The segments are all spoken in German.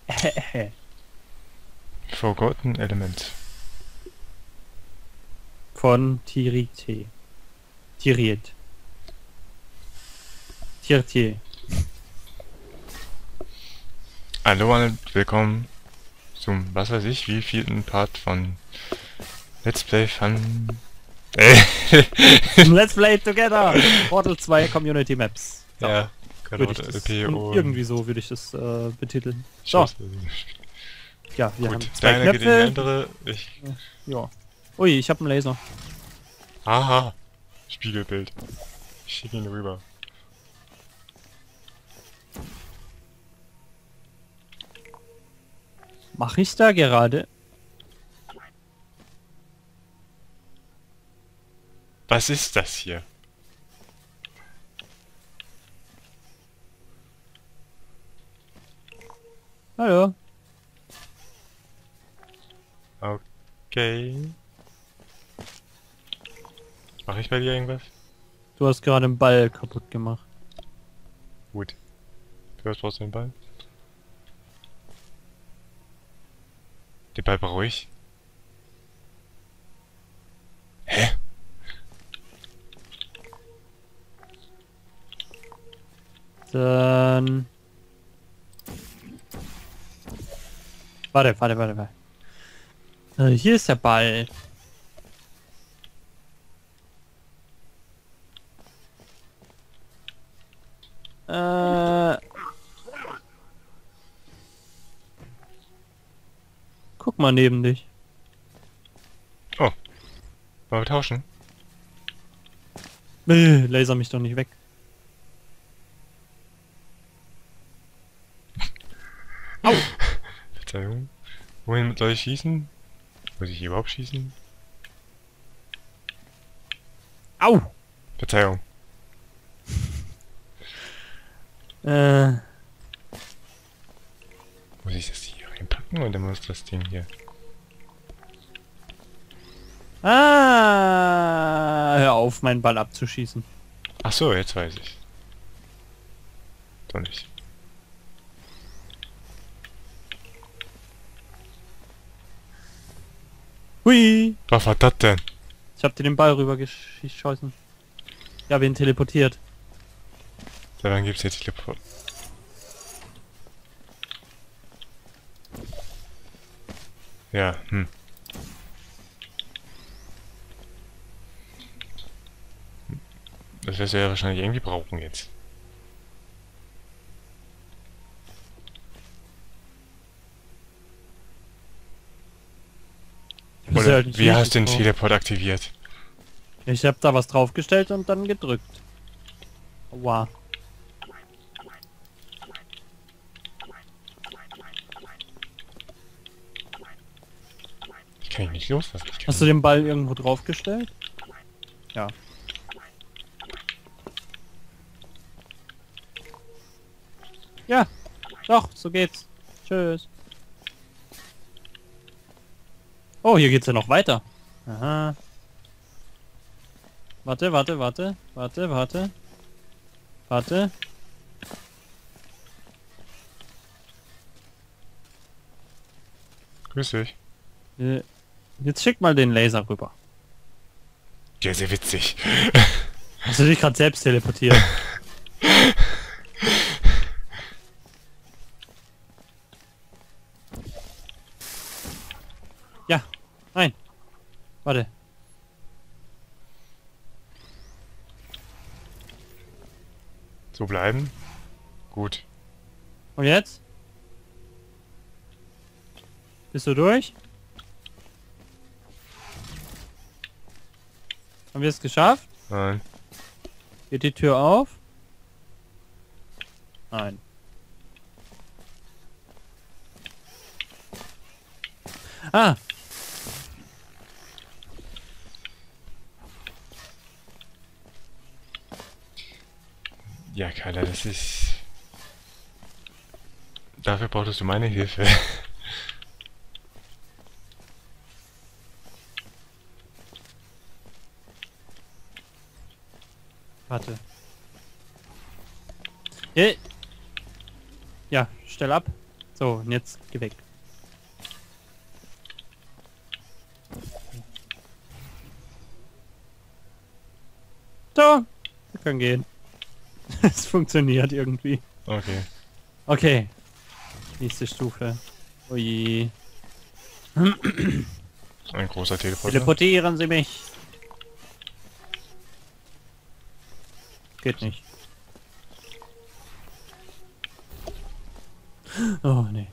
Forgotten Element. Von Tirite. Tiriet. Tirtier. Hallo und willkommen zum, was weiß ich, wievielten Part von Let's Play Fun... Let's play together! Portal 2 Community Maps. So, Ja, würde ich das, LP und... irgendwie so würde ich das betiteln. Ich So, weiß nicht. ja, wir Gut, haben der zwei eine geht in die Knöpfe. andere, ich... Ja. Ui, ich habe einen Laser. Aha! Spiegelbild. Ich schicke ihn rüber. Mach ich da gerade? Was ist das hier? Hallo. Okay. Mach ich bei dir irgendwas? Du hast gerade einen Ball kaputt gemacht. Gut. Du hast trotzdem den Ball. Den Ball brauche ich. Hä? Dann... Warte. Hier ist der Ball. Guck mal neben dich. Oh. Wollen wir tauschen? Laser mich doch nicht weg. Au! Verzeihung. Wohin soll ich schießen? Muss ich hier überhaupt schießen? Au! Verzeihung. Muss ich das hier reinpacken oder muss das Ding hier? Hör auf, meinen Ball abzuschießen. Ach so, jetzt weiß ich. Doch nicht. Hui! Was war das denn? Ich hab dir den Ball rüber geschossen. Ja, wen teleportiert. Ja, dann gibt's jetzt Teleport. Ja, Das wirst du ja wahrscheinlich irgendwie brauchen jetzt. Oder wie hast du den Teleport aktiviert? Ich hab da was draufgestellt und dann gedrückt. Wow. Ich kann ihn nicht loslassen. Hast du den Ball irgendwo draufgestellt? Ja. Ja, doch, so geht's. Tschüss. Oh, hier geht's ja noch weiter. Aha. Warte. Grüß dich. Jetzt schick mal den Laser rüber. Ja, sehr witzig. Hast du dich gerade selbst teleportiert? Ja. Nein. Warte. So bleiben. Gut. Und jetzt? Bist du durch? Haben wir es geschafft? Nein. Geht die Tür auf? Nein. Ah! Ja, Carla, das ist... Dafür brauchtest du meine Hilfe. Warte. Ja, stell ab. So, und jetzt geh weg. So, wir können gehen. Es funktioniert irgendwie. Okay. Okay. Nächste Stufe. Ui. Ein großer Teleporter. Teleportieren Sie mich. Geht nicht. Oh, nee.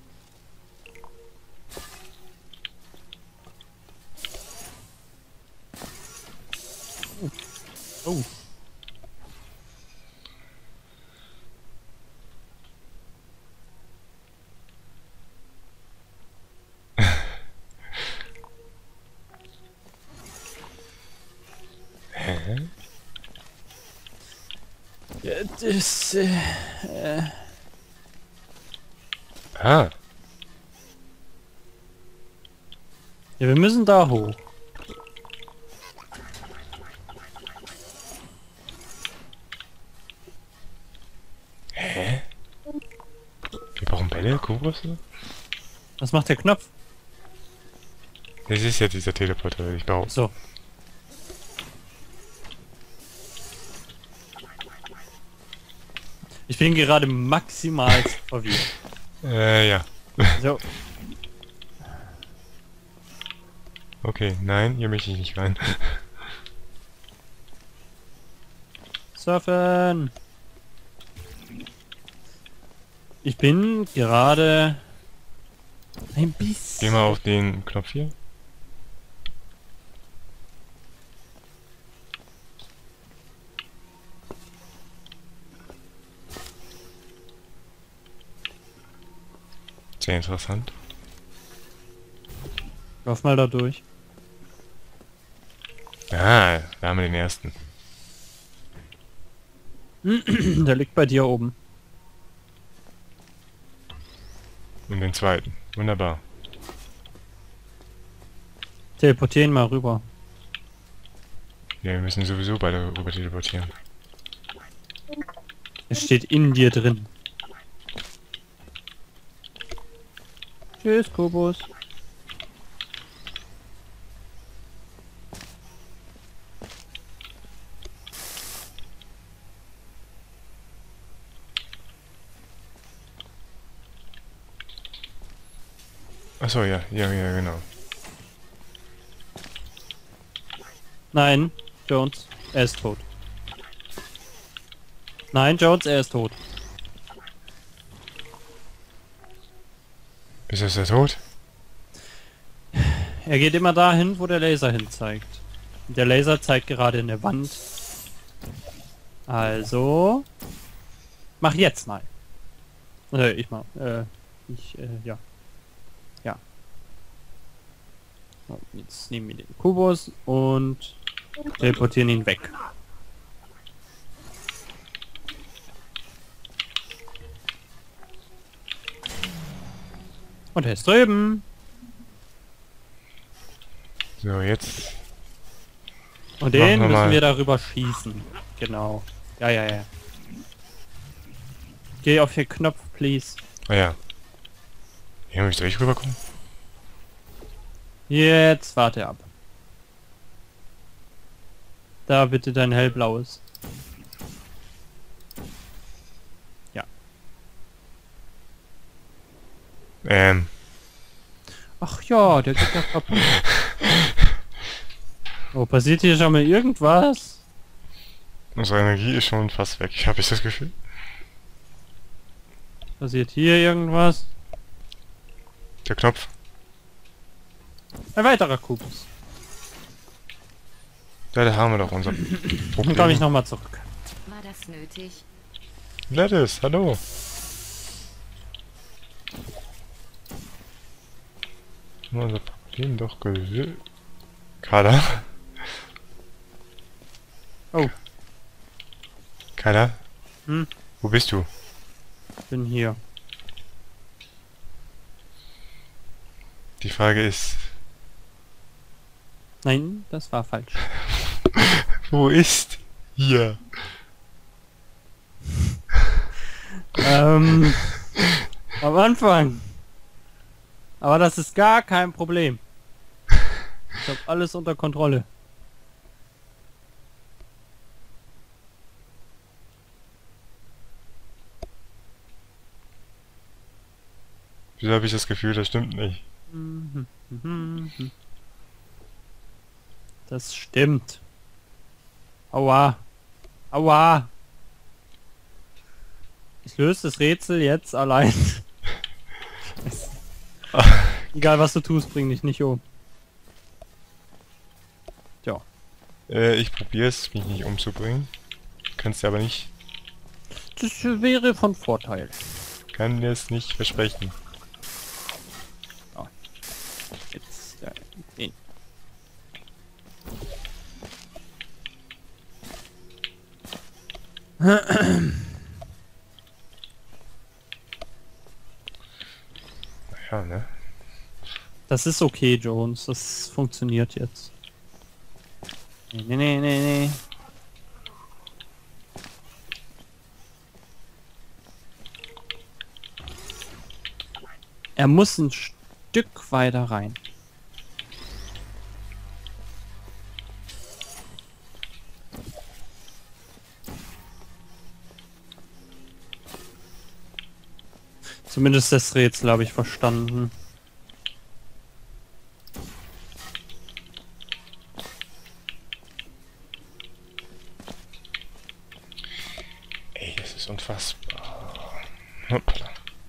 Oh. Hä? Ja, das, Ah. ja, wir müssen da hoch. Hä? Wir brauchen Bälle, Kobosse? Was macht der Knopf? Das ist ja dieser Teleporter, ich baue. So. Ich bin gerade maximal verwirrt. Ja. So. Okay, nein, hier möchte ich nicht rein. Surfen. Ich bin gerade ein bisschen... Geh mal auf den Knopf hier. Sehr interessant. Lauf mal da durch. Ah, da haben wir den ersten. Der liegt bei dir oben. Und den zweiten. Wunderbar. Teleportieren mal rüber. Ja, wir müssen sowieso beide rüber teleportieren. Es steht in dir drin. Tschüss, Kobus. Achso, ja, genau. Nein, Jones, er ist tot. Nein, Jones, er ist tot. Ist das der Tod? Er geht immer dahin, wo der Laser hin zeigt. Der Laser zeigt gerade in der Wand. Also... Mach jetzt mal. Ich mach. Ja. Ja. So, jetzt nehmen wir den Kubus und teleportieren ihn weg. Und er ist drüben. So, jetzt. Und den Machen wir müssen mal. wir darüber schießen. Genau. Ja. Geh auf den Knopf, please. Ah ja. Hier muss ich direkt rüberkommen. Jetzt warte ab. Da bitte dein hellblaues. Ja. Ach ja, der geht ja kaputt. Oh, passiert hier schon mal irgendwas? Unsere Energie ist schon fast weg. Habe ich das Gefühl? Passiert hier irgendwas? Der Knopf. Ein weiterer Kubus. Ja, da haben wir doch unser Dann Problem. komme ich nochmal zurück. War das nötig? Gladys, hallo. Haben wir unser Problem doch gelöst. Kada? Oh. Kada? Hm? Wo bist du? Bin hier. Die Frage ist, Nein, das war falsch. wo ist hier? Am Anfang. Aber das ist gar kein Problem. Ich habe alles unter Kontrolle. Wieso habe ich das Gefühl, das stimmt nicht? Das stimmt. Aua. Aua. Ich löse das Rätsel jetzt allein. Egal was du tust, bring dich nicht um. Tja. Ich probiere es, mich nicht umzubringen. Kannst du aber nicht. Das wäre von Vorteil. Kann dir es nicht versprechen. Jetzt den. Ja, ne? Das ist okay, Jones. Das funktioniert jetzt. Nee. Er muss ein Stück weiter rein. Zumindest das Rätsel habe ich verstanden. Ey, das ist unfassbar. Hoppla.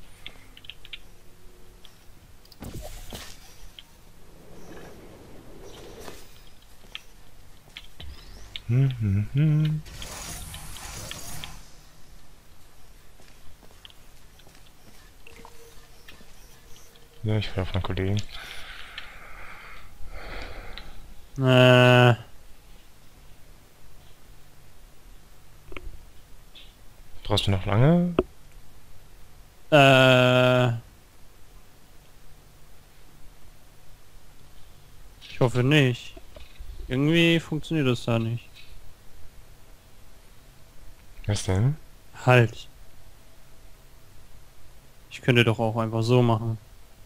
Hm. Ja, ich will auf meinen Kollegen. Brauchst du noch lange? Ich hoffe nicht. Irgendwie funktioniert das da nicht. Was denn? Halt. Ich könnte doch auch einfach so machen.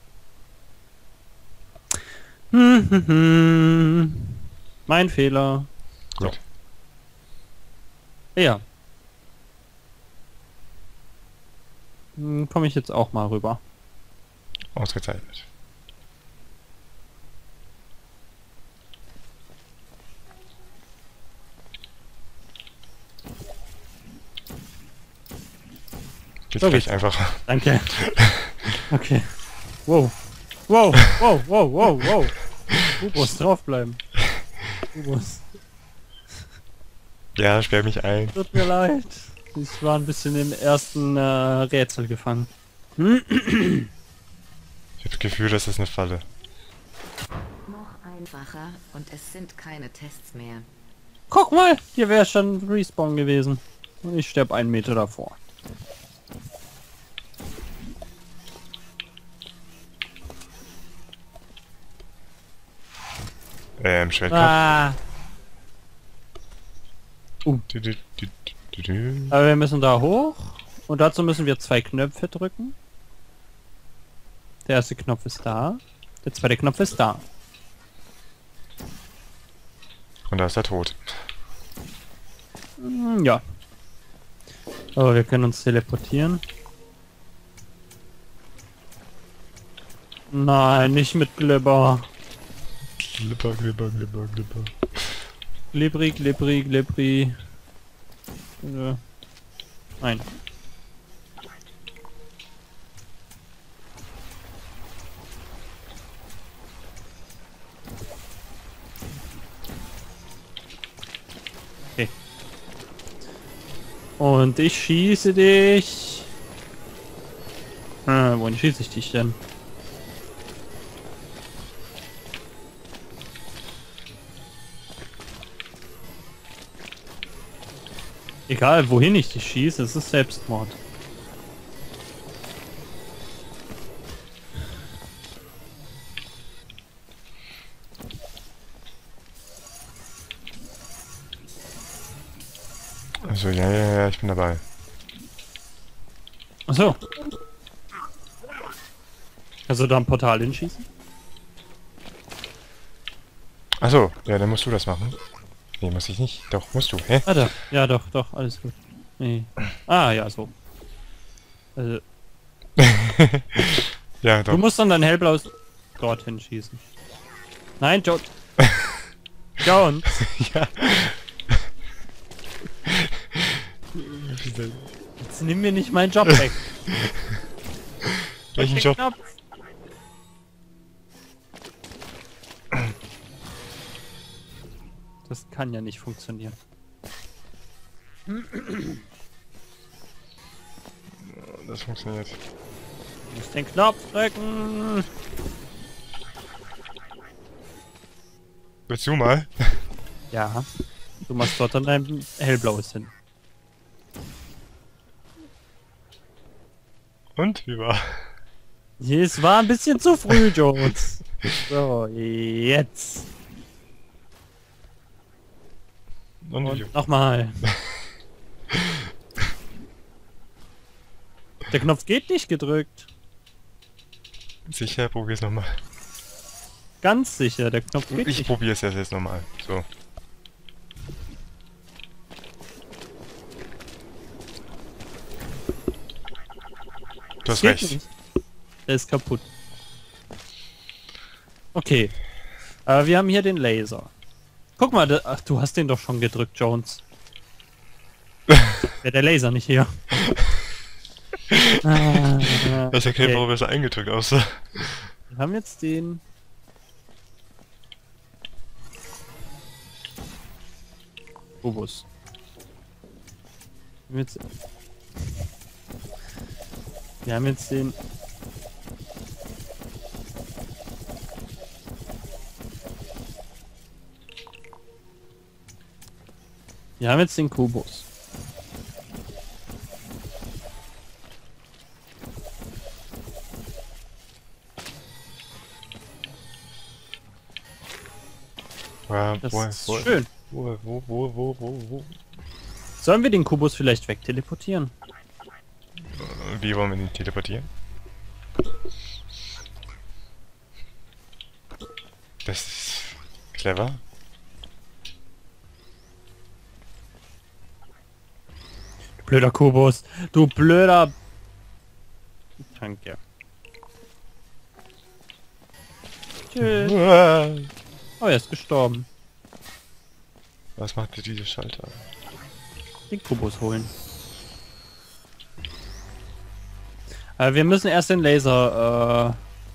Mein Fehler. Gut. Ja. Komme ich jetzt auch mal rüber. Ausgezeichnet. Geht So vielleicht geht's. einfach. Danke. Okay. Wow. Wow. Du musst draufbleiben. Du musst. Ja, sperr mich ein. Tut mir leid. Ich war ein bisschen im ersten Rätsel gefangen. Ich habe das Gefühl, das ist eine Falle. Noch einfacher und es sind keine Tests mehr. Guck mal, hier wäre schon Respawn gewesen. Und ich sterbe 1 Meter davor. Schwertkampf. Ah, aber wir müssen da hoch. Und dazu müssen wir 2 Knöpfe drücken. Der erste Knopf ist da. Der zweite Knopf ist da. Und da ist er tot. Ja. Aber wir können uns teleportieren. Nein, nicht mit Glibber. Glibber. Glibri. Nein. Okay. Und ich schieße dich. Wohin schieße ich dich denn? Egal, wohin ich dich schieße, es ist Selbstmord. Also ja, ich bin dabei. Achso. Kannst du da ein Portal hinschießen? Achso, ja, dann musst du das machen. Nee, muss ich nicht. Doch, musst du. Hä? Ah, da. Ja, doch, doch, alles gut. Nee. Ah, ja, so. Also, Ja, du doch. musst dann dein hellblaues dorthin schießen. Nein, Jones. Jones. Ja. Jetzt nimm mir nicht meinen Job weg. Welchen Den Job? Knopf. Das kann ja nicht funktionieren. Das funktioniert. Du musst den Knopf drücken. Willst du mal? Ja. Du machst dort dann dein hellblaues hin. Und? Wie war? Es war ein bisschen zu früh, Jones. So, jetzt. Und wie? Und nochmal. Der Knopf geht nicht gedrückt. Sicher, probier's nochmal. Ganz sicher, der Knopf geht Ich nicht. probier's jetzt nochmal. So. Du hast Geht recht. nicht. Der ist kaputt. Okay. Aber wir haben hier den Laser. Guck mal, ach, du hast den doch schon gedrückt, Jones. Wäre der Laser nicht hier. Das erklärt, okay. warum er so eingedrückt aussah. Wir haben jetzt den... Kubus. Wir haben jetzt den... Wir haben jetzt den Kubus. Das ist schön. Wo? Sollen wir den Kubus vielleicht wegteleportieren? Wie wollen wir den teleportieren? Das ist clever. Blöder Kubus. Du blöder... Danke. Tschüss. Oh, er ist gestorben. Was macht diese Schalter? Den Kubus holen. Wir müssen erst den Laser,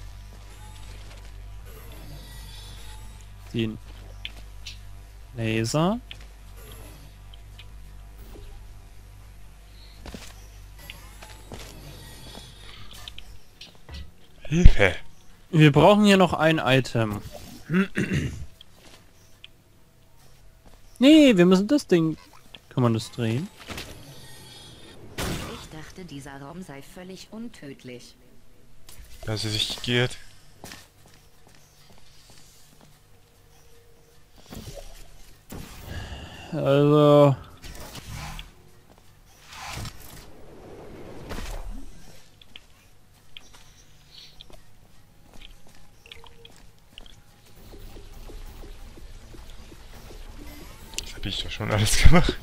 den Laser. Hilfe! Wir brauchen hier noch ein Item. Nee, wir müssen das Ding... Kann man das drehen? Ich dachte, dieser Raum sei völlig untödlich. Dass sie sich giert. Also... Das habe ich doch schon alles gemacht.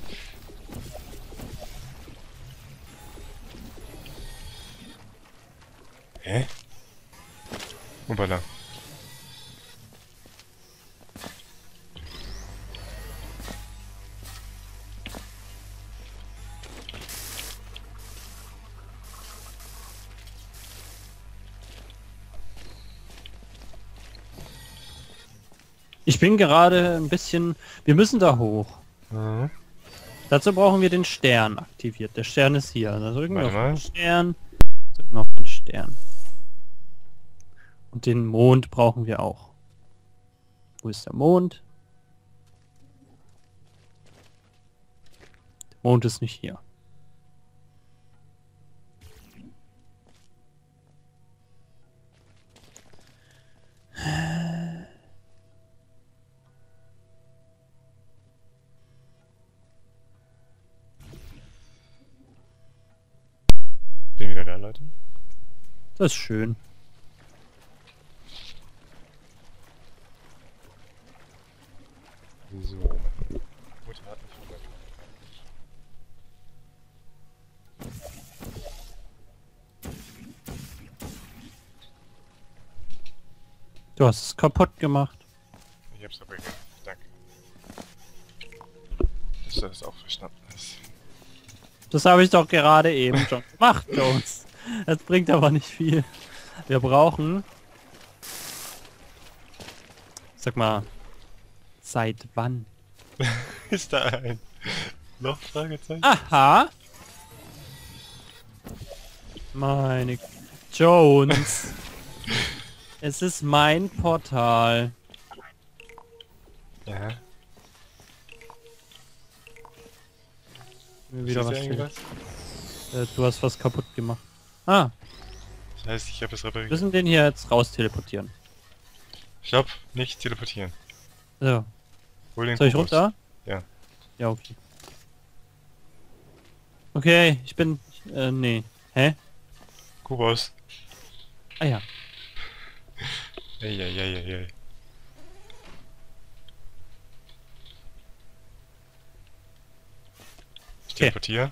Hä? Hoppala. Ich bin gerade ein bisschen... Wir müssen da hoch. Mhm. Dazu brauchen wir den Stern aktiviert. Der Stern ist hier. Da drücken wir auf Warte mal. den Stern. Drücken wir auf den Stern. Und den Mond brauchen wir auch. Wo ist der Mond? Der Mond ist nicht hier. Bin wieder da, Leute. Das ist schön. So. Mutter hat mich verletzt. Du hast es kaputt gemacht. Ich hab's aber egal. Danke. Dass du das auch verstanden hast. Das habe ich doch gerade eben schon gemacht, Jones. Das bringt aber nicht viel. Wir brauchen... Sag mal, seit wann? Ist da ein Loch? Fragezeichen? Aha! Meine... Jones! Es ist mein Portal. Ja. Mir wieder Ist was hier irgendwas? du hast was kaputt gemacht. Ah, Das heißt, ich habe es wir repariert. müssen den hier jetzt raus teleportieren. Stopp, nicht teleportieren. So. Hol den Soll ich Kokos. runter? Ja. Ja, okay. Okay, ich bin... nee. Hä? Kubos. Ah ja. Eieieiei. Ich Okay. teleportiere.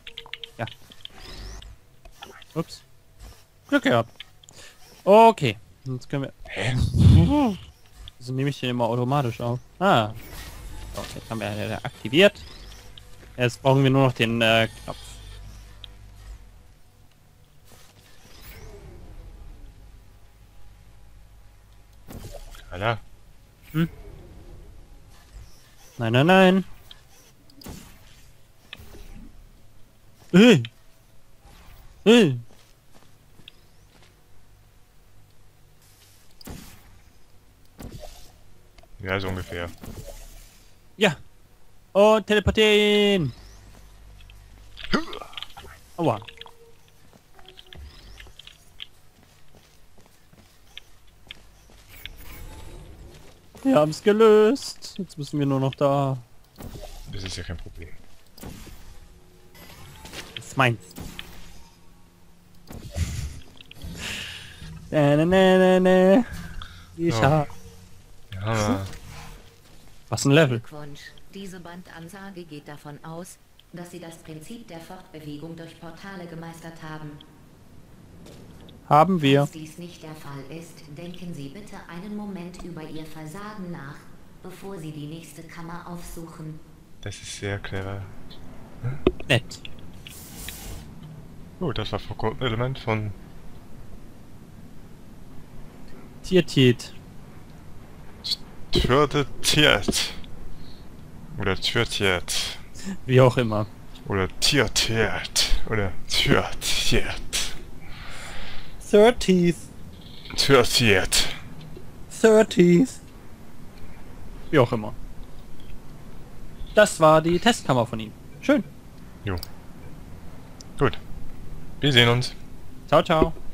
Ups. Glück gehabt. Okay. Jetzt können wir... Hä? Also nehme ich den immer automatisch auf. Ah. So, jetzt haben wir den aktiviert. Jetzt brauchen wir nur noch den Knopf. Alter. Nein, nein, nein. Äh. Äh. Ja, so ungefähr. Ja. Und teleportieren. Aua. Wir haben es gelöst. Jetzt müssen wir nur noch da. Das ist ja kein Problem. Das ist meins. Ne. Ich Oh. hab... Ja, Was ein Level. Glückwunsch. Diese Bandansage geht davon aus, dass Sie das Prinzip der Fortbewegung durch Portale gemeistert haben. Haben wir. Falls dies nicht der Fall ist, denken Sie bitte einen Moment über Ihr Versagen nach, bevor Sie die nächste Kammer aufsuchen. das ist sehr clever. Nett. Oh, das war ein Element von... Tietit. Türtiert. Oder Türtiert. Wie auch immer. Oder Türtiert. Oder Türtiert. 30th. Türtiert. 30th. Wie auch immer. Das war die Testkammer von ihm. Schön. Jo. Gut. Wir sehen uns. Ciao, ciao.